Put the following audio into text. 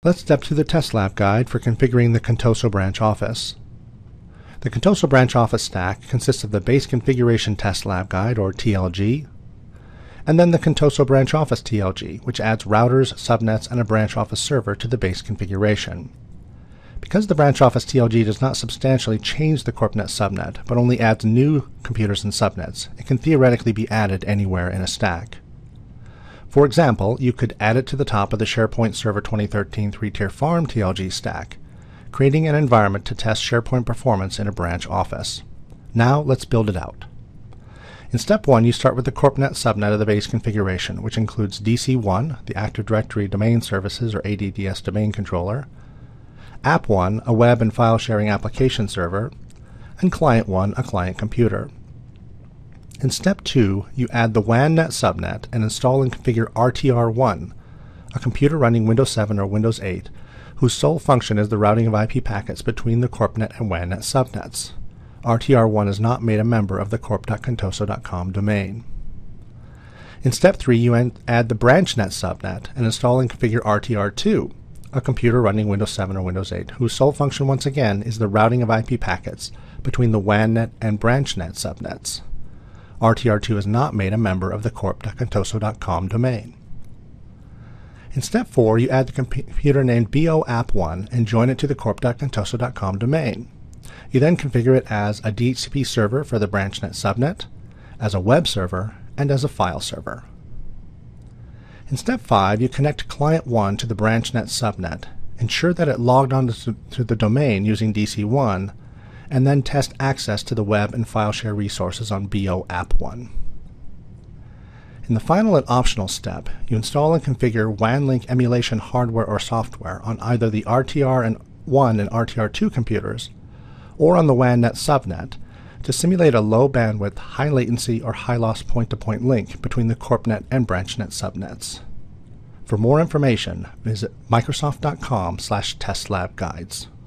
Let's step through the test lab guide for configuring the Contoso branch office. The Contoso branch office stack consists of the base configuration test lab guide, or TLG, and then the Contoso branch office TLG, which adds routers, subnets, and a branch office server to the base configuration. Because the branch office TLG does not substantially change the CorpNet subnet, but only adds new computers and subnets, it can theoretically be added anywhere in a stack. For example, you could add it to the top of the SharePoint Server 2013 3-tier farm TLG stack, creating an environment to test SharePoint performance in a branch office. Now let's build it out. In step 1, you start with the CorpNet subnet of the base configuration, which includes DC1, the Active Directory Domain Services or ADDS domain controller, App1, a web and file sharing application server, and Client1, a client computer. In step 2, you add the WANnet subnet and install and configure RTR1, a computer running Windows 7 or Windows 8, whose sole function is the routing of IP packets between the CorpNet and WANnet subnets. RTR1 is not made a member of the corp.contoso.com domain. In step 3, you add the BranchNet subnet and install and configure RTR2, a computer running Windows 7 or Windows 8, whose sole function once again is the routing of IP packets between the WANnet and BranchNet subnets. RTR2 is not made a member of the corp.contoso.com domain. In step 4, you add the computer named BOApp1 and join it to the corp.contoso.com domain. You then configure it as a DHCP server for the BranchNet subnet, as a web server, and as a file server. In step 5, you connect Client1 to the BranchNet subnet, ensure that it logged on to the domain using DC1, and then test access to the web and file share resources on BOApp1. In the final and optional step, you install and configure WANLink emulation hardware or software on either the RTR1 and RTR2 computers or on the WANnet subnet to simulate a low bandwidth, high latency, or high loss point-to-point link between the CorpNet and BranchNet subnets. For more information, visit microsoft.com/testlabguides.